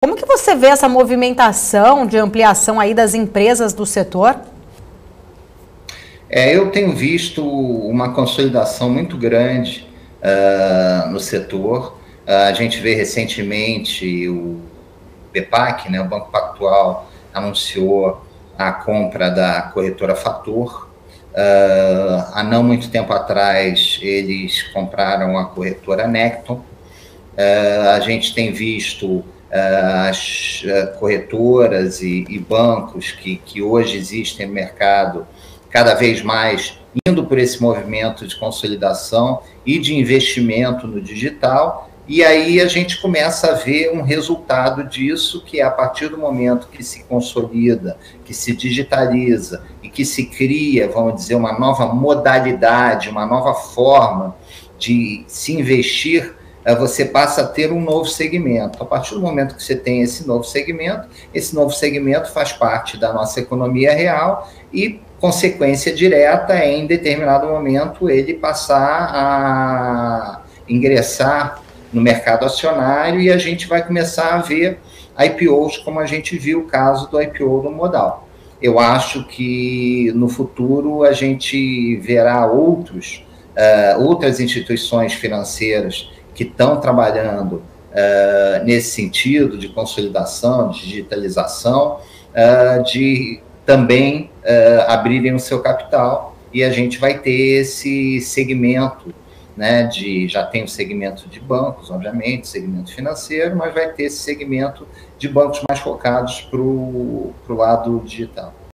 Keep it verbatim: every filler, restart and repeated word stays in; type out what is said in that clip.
Como que você vê essa movimentação de ampliação aí das empresas do setor? É, eu tenho visto uma consolidação muito grande uh, no setor. Uh, a gente vê recentemente o BPAC, né, o Banco Pactual, anunciou a compra da corretora Fator. Uh, há não muito tempo atrás, eles compraram a corretora Necton. Uh, a gente tem visto uh, as uh, corretoras e, e bancos que, que hoje existem no mercado cada vez mais indo por esse movimento de consolidação e de investimento no digital, e aí a gente começa a ver um resultado disso, que é a partir do momento que se consolida, que se digitaliza e que se cria, vamos dizer, uma nova modalidade, uma nova forma de se investir, você passa a ter um novo segmento. A partir do momento que você tem esse novo segmento, esse novo segmento faz parte da nossa economia real e consequência direta é, em determinado momento, ele passar a ingressar no mercado acionário e a gente vai começar a ver I P Os, como a gente viu o caso do I P O do Modal. Eu acho que no futuro a gente verá outros, uh, outras instituições financeiras que estão trabalhando uh, nesse sentido de consolidação, de digitalização, uh, de também uh, abrirem o seu capital, e a gente vai ter esse segmento, né, de, já tem o segmento de bancos, obviamente, segmento financeiro, mas vai ter esse segmento de bancos mais focados para o lado digital.